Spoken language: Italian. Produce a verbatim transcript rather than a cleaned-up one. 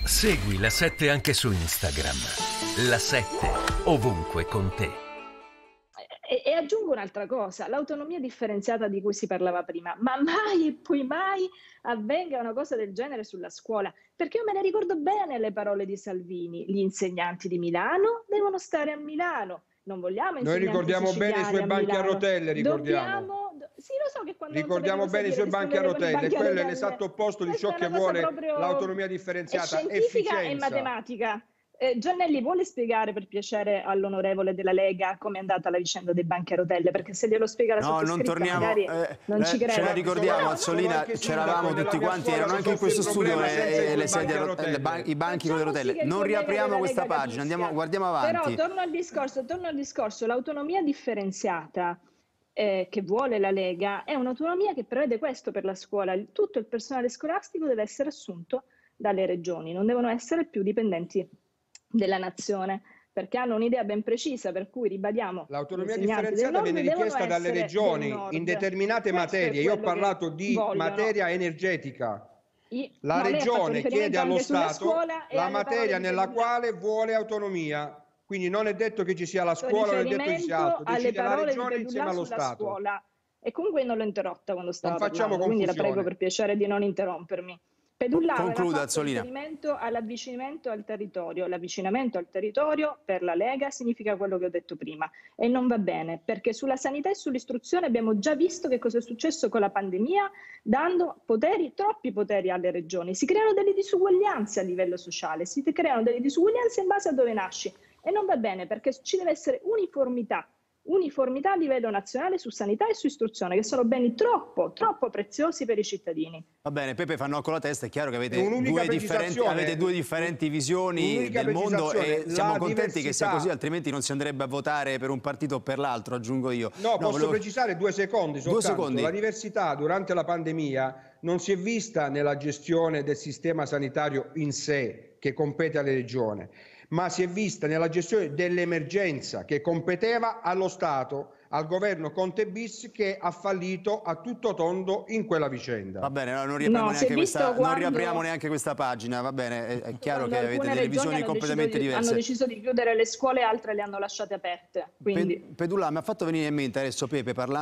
Segui La sette anche su Instagram. La sette, ovunque con te. E, e aggiungo un'altra cosa, l'autonomia differenziata di cui si parlava prima, ma mai e poi mai avvenga una cosa del genere sulla scuola, perché io me ne ricordo bene le parole di Salvini: gli insegnanti di Milano devono stare a Milano, non vogliamo Noi insegnanti ricordiamo bene i suoi a banchi a Milano. rotelle, ricordiamo. Dobbiamo... Sì, lo so che quando Ricordiamo non bene i suoi banchi a rotelle, quello è l'esatto opposto di ciò che vuole l'autonomia differenziata, è scientifica efficienza. e matematica. Eh, Giannelli, vuole spiegare per piacere all'onorevole della Lega come è andata la vicenda dei banchi a rotelle? Perché se glielo spiega la no, non torniamo, magari eh, non eh, ci crede. Ce la ricordiamo, no, Azzolina, c'eravamo tutti quanti, erano anche in questo studio e le sedie a rotelle, ban i banchi con le rotelle. Non riapriamo questa pagina, andiamo, guardiamo avanti. Però torno al discorso, torno al discorso, l'autonomia differenziata eh, che vuole la Lega è un'autonomia che prevede questo per la scuola. Tutto il personale scolastico deve essere assunto dalle regioni, non devono essere più dipendenti della nazione, perché hanno un'idea ben precisa, per cui ribadiamo: l'autonomia differenziata viene richiesta dalle regioni in determinate materie. Io ho parlato di vogliono. materia energetica. La no, regione chiede allo Stato la materia nella quale vuole autonomia, quindi non è detto che ci sia la scuola, non è detto che ci sia altro, decide la regione insieme allo Stato. Scuola. E comunque non l'ho interrotta quando stava non parlando, quindi la prego per piacere di non interrompermi. Pedullava Concluda, era fatto riferimento all'avvicinamento al territorio. L'avvicinamento al territorio per la Lega significa quello che ho detto prima, e non va bene, perché sulla sanità e sull'istruzione abbiamo già visto che cosa è successo con la pandemia, dando poteri, troppi poteri alle regioni. Si creano delle disuguaglianze a livello sociale, si creano delle disuguaglianze in base a dove nasci, e non va bene, perché ci deve essere uniformità. uniformità a livello nazionale su sanità e su istruzione, che sono beni troppo, troppo preziosi per i cittadini. Va bene, Pepe fa no con la testa, è chiaro che avete due, differenti, avete due differenti visioni del mondo e siamo contenti che sia così, altrimenti non si andrebbe a votare per un partito o per l'altro, aggiungo io. No, no posso volevo... precisare due secondi soltanto. Due secondi. La diversità durante la pandemia non si è vista nella gestione del sistema sanitario in sé, che compete alle regioni, ma si è vista nella gestione dell'emergenza che competeva allo Stato, al governo Conte bis, che ha fallito a tutto tondo in quella vicenda. Va bene, no, non, riapriamo no, neanche questa, quando... non riapriamo neanche questa pagina, va bene, è, è chiaro che avete delle visioni completamente di, diverse. Hanno deciso di chiudere le scuole, altre le hanno lasciate aperte. Quindi... Pedulla mi ha fatto venire in mente adesso, Pepe, parlando